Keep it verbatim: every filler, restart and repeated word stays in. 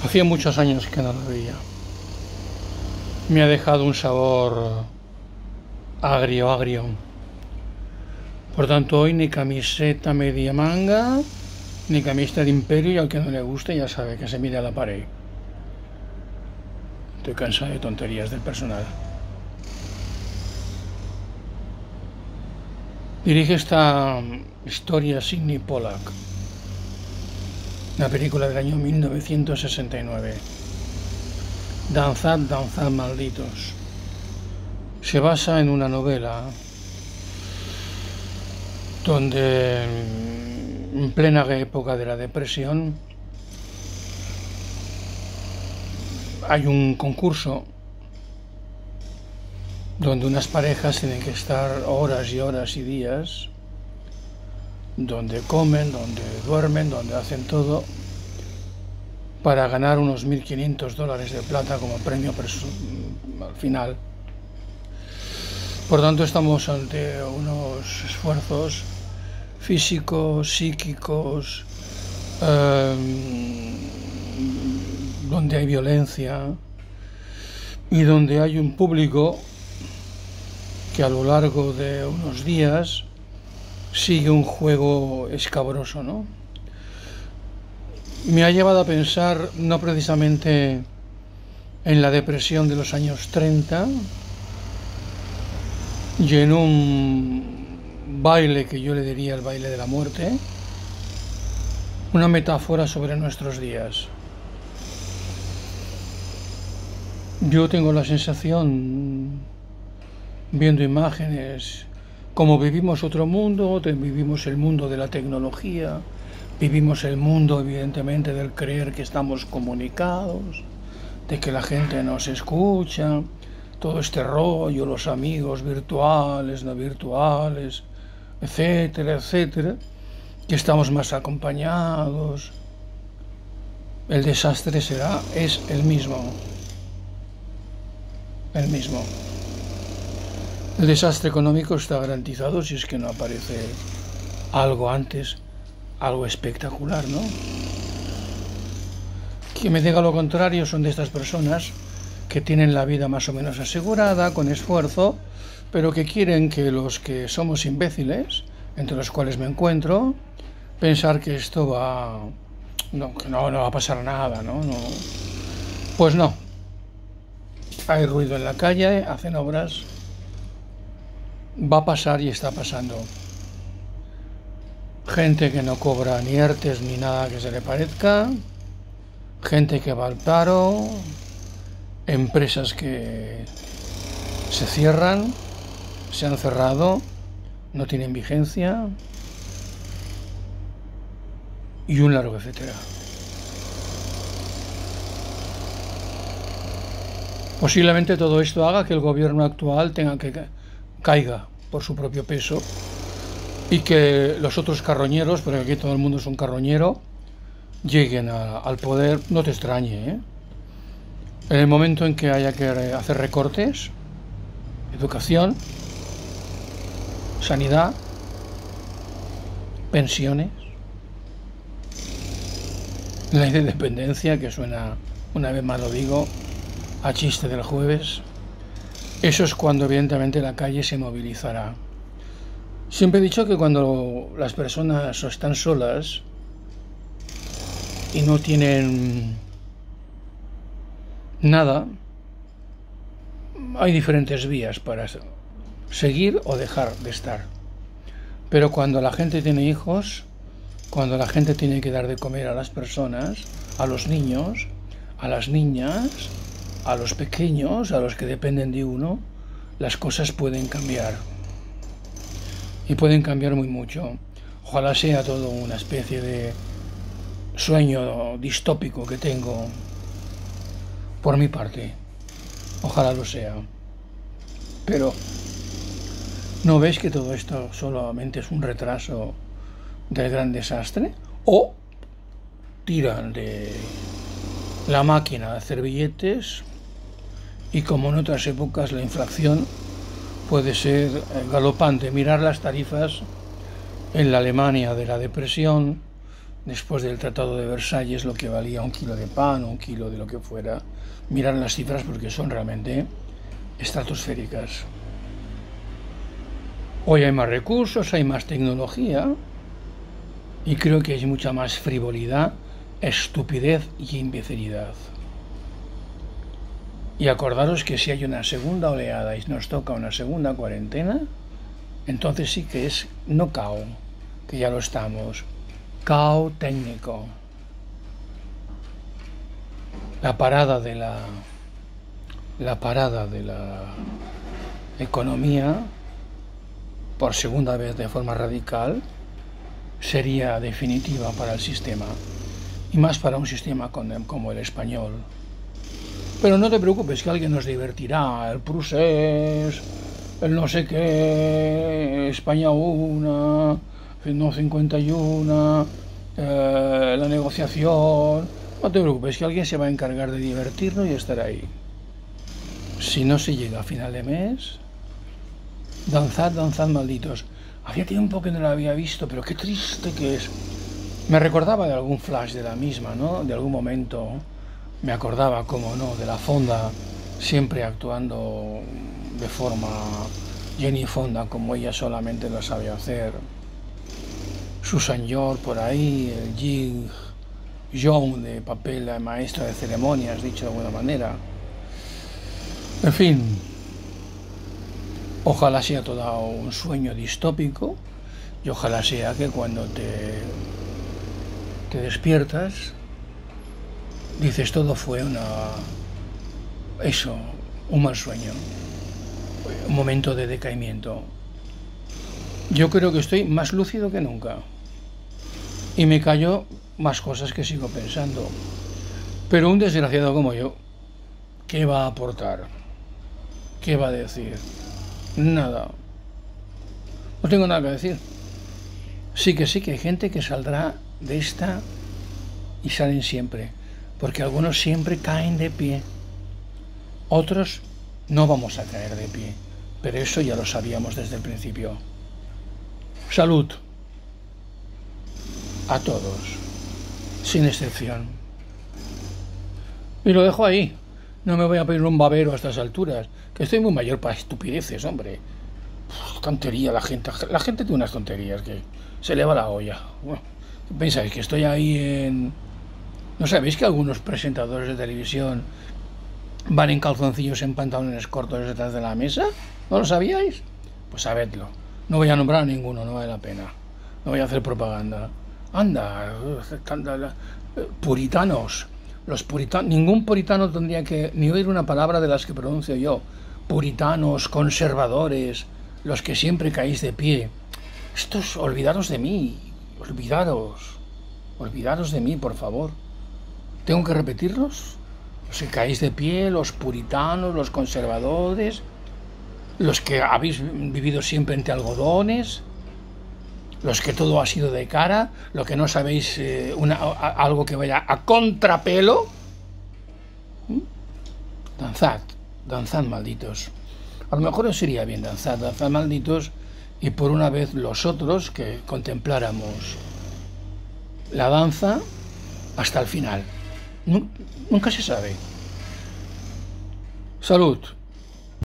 Hacía muchos años que no la veía. Me ha dejado un sabor agrio, agrio. Por tanto, hoy ni camiseta media manga, ni camiseta de Imperio, y al que no le guste ya sabe que se mire a la pared. Estoy cansado de tonterías del personal. Dirige esta historia Sidney Pollack, una película del año mil novecientos sesenta y nueve. Danzad, danzad, malditos. Se basa en una novela donde en plena época de la depresión hay un concurso donde unas parejas tienen que estar horas y horas y días, donde comen, donde duermen, donde hacen todo, para ganar unos mil quinientos dólares de plata como premio al final. Por tanto, estamos ante unos esfuerzos físicos, psíquicos, eh, donde hay violencia y donde hay un público que a lo largo de unos días sigue un juego escabroso, ¿no? Me ha llevado a pensar no precisamente en la depresión de los años treinta y en un baile que yo le diría el baile de la muerte, una metáfora sobre nuestros días. Yo tengo la sensación, viendo imágenes, como vivimos otro mundo, vivimos el mundo de la tecnología, vivimos el mundo evidentemente del creer que estamos comunicados, de que la gente nos escucha, todo este rollo, los amigos virtuales, no virtuales, etcétera, etcétera, que estamos más acompañados. El desastre será, es el mismo, el mismo. El desastre económico está garantizado si es que no aparece algo antes, algo espectacular, ¿no? Quien me diga lo contrario son de estas personas que tienen la vida más o menos asegurada, con esfuerzo, pero que quieren que los que somos imbéciles, entre los cuales me encuentro, pensar que esto va... No, que no, no va a pasar nada, ¿no? No. Pues no. Hay ruido en la calle, hacen obras, va a pasar y está pasando. Gente que no cobra ni ERTES ni nada que se le parezca, gente que va al paro, empresas que se cierran, se han cerrado, no tienen vigencia y un largo etcétera. Posiblemente todo esto haga que el gobierno actual tenga que caiga por su propio peso y que los otros carroñeros, porque aquí todo el mundo es un carroñero, lleguen a, al poder. No te extrañe, ¿eh? En el momento en que haya que hacer recortes, educación, sanidad, pensiones, ley de dependencia, que suena, una vez más lo digo, a chiste del jueves, eso es cuando evidentemente la calle se movilizará. Siempre he dicho que cuando las personas están solas y no tienen nada, hay diferentes vías para seguir o dejar de estar. Pero cuando la gente tiene hijos, cuando la gente tiene que dar de comer a las personas, a los niños, a las niñas, a los pequeños, a los que dependen de uno, las cosas pueden cambiar. Y pueden cambiar muy mucho. Ojalá sea todo una especie de sueño distópico que tengo por mi parte. Ojalá lo sea. Pero ¿no ves que todo esto solamente es un retraso del gran desastre? O tiran de la máquina de hacer billetes y, como en otras épocas, la inflación puede ser galopante. Mirar las tarifas en la Alemania de la depresión, después del Tratado de Versalles, lo que valía un kilo de pan, un kilo de lo que fuera. Mirar las cifras porque son realmente estratosféricas. Hoy hay más recursos, hay más tecnología y creo que hay mucha más frivolidad, estupidez y imbecilidad. Y acordaros que si hay una segunda oleada y nos toca una segunda cuarentena, entonces sí que es no cao, que ya lo estamos, cao técnico. La parada de la, la parada de la economía, por segunda vez de forma radical, sería definitiva para el sistema, y más para un sistema como el español. Pero no te preocupes, que alguien nos divertirá, el procés, el no sé qué, España una, no cincuenta y uno, eh, la negociación. No te preocupes, que alguien se va a encargar de divertirnos y estar ahí. Si no se llega a final de mes, danzad, danzad, malditos. Hacía tiempo que no la había visto, pero qué triste que es. Me recordaba de algún flash de la misma, ¿no? De algún momento. Me acordaba, como no, de la Fonda, siempre actuando de forma Jenny Fonda, como ella solamente lo sabe hacer. Susan York por ahí, el Jing Jong de papel maestra de ceremonias, dicho de alguna manera. En fin, ojalá sea todo un sueño distópico y ojalá sea que cuando te, te despiertas dices todo fue una eso, un mal sueño, un momento de decaimiento. Yo creo que estoy más lúcido que nunca y me callo más cosas que sigo pensando. Pero un desgraciado como yo, ¿qué va a aportar? ¿Qué va a decir? Nada. No tengo nada que decir. Sí que sí que hay gente que saldrá de esta y salen siempre, porque algunos siempre caen de pie. Otros no vamos a caer de pie, pero eso ya lo sabíamos desde el principio. Salud a todos, sin excepción. Y lo dejo ahí. No me voy a pedir un babero a estas alturas, que estoy muy mayor para estupideces, hombre. Uf, tontería la gente. La gente tiene unas tonterías que se le va la olla. Bueno, ¿pensáis que estoy ahí en...? ¿No sabéis que algunos presentadores de televisión van en calzoncillos, en pantalones cortos detrás de la mesa? ¿No lo sabíais? Pues sabedlo. No voy a nombrar a ninguno, no vale la pena. No voy a hacer propaganda. Anda, puritanos. Los puritanos, ningún puritano tendría que ni oír una palabra de las que pronuncio yo. Puritanos, conservadores, los que siempre caéis de pie. Estos, olvidaros de mí, olvidaros, olvidaros de mí, por favor. ¿Tengo que repetirlos? Los que caéis de pie, los puritanos, los conservadores, los que habéis vivido siempre entre algodones, los que todo ha sido de cara, los que no sabéis eh, una, a, algo que vaya a contrapelo. ¿Mm? Danzad, danzad, malditos. A lo mejor os iría bien danzad, danzad, malditos, y por una vez los otros que contempláramos la danza hasta el final. Nunca se sabe. Salud.